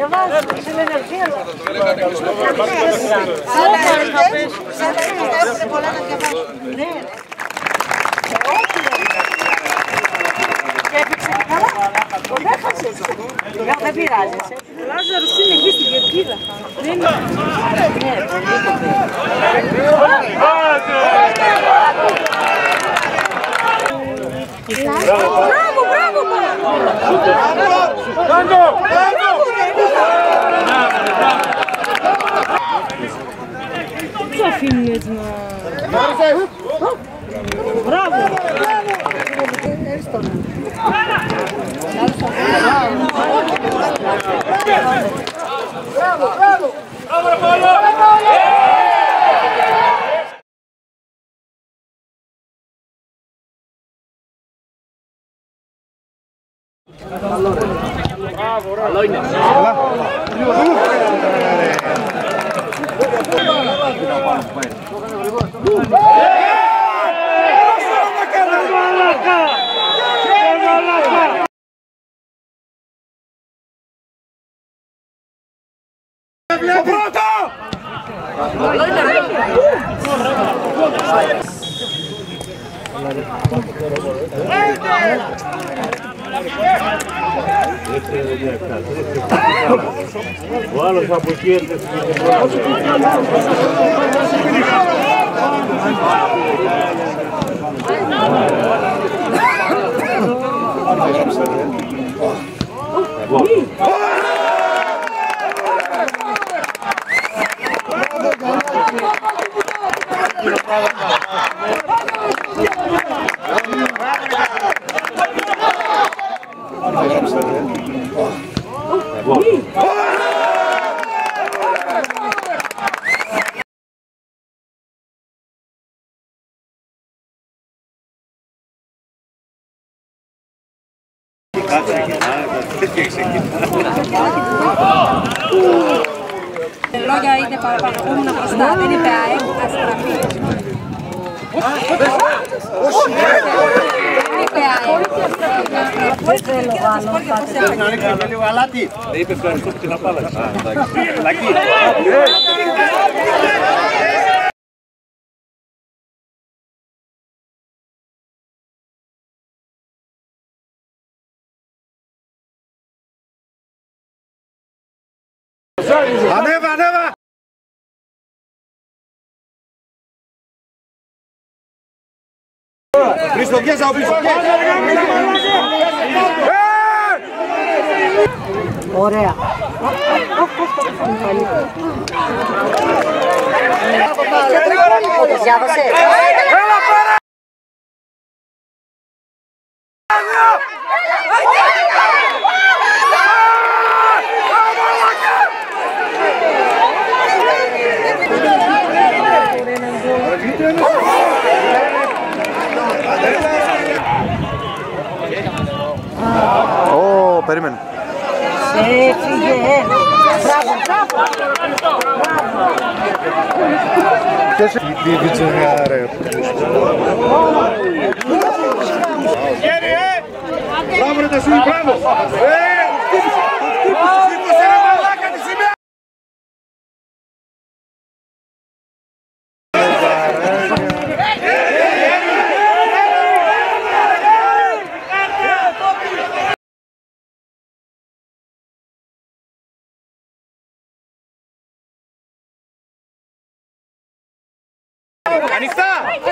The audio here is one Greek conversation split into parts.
βάζω στην ενεργεία. Σαν να έχουν πολλά να διαβάζουν. Ναι. Και έπαιξε και καλά. Δεν έχασες. Δεν πειράζει. Ο Λάζαρος είναι εκεί στην κερκίδα. Δεν είναι. Ναι, μπράβο, μπράβο! Τι αφήνει έτσι να... Μπράβο! Μπράβο! Καλό είναι. Ο άλλος από εκεί έρθει Λόγια είτε παραπάνω μπροστά, δεν είπε ΑΕΚ, αστραφή. Δεν είπε ΑΕΚ. Δεν θέλω πάνω. Να ρίξουμε λίγο αλάτι. Δεν είπε ευχαριστώ που την απάλλαξε. Ανέβα, ανέβα! Χρήστο, πιέσα ο πίσω, Ωραία. Διάβασε. Ω, περίμενε. Έφυγε. Μπράβο, μπράβο. Τι βιτσεριά ρε. Μπράβο ρε τα σου, μπράβο. Σήκωσε ρε μαλάκα τη σημαία. Ανοιχτά!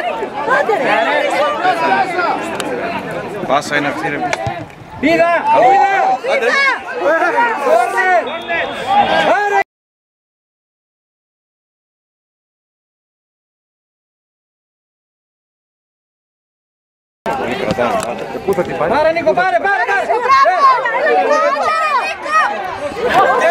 Πάσα είναι αυτή ρε πίστη. Πίδα! Πίδα! Πού θα την πάρει? Πάρε Νίκο, πάρε!